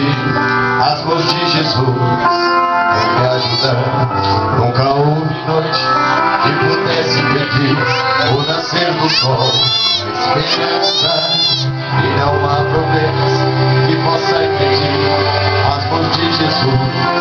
as mãos de Jesus me ajudar. Nunca houve noite que pudesse impedir o nascer do sol, a esperança, e não há problemas que possa impedir as mãos de Jesus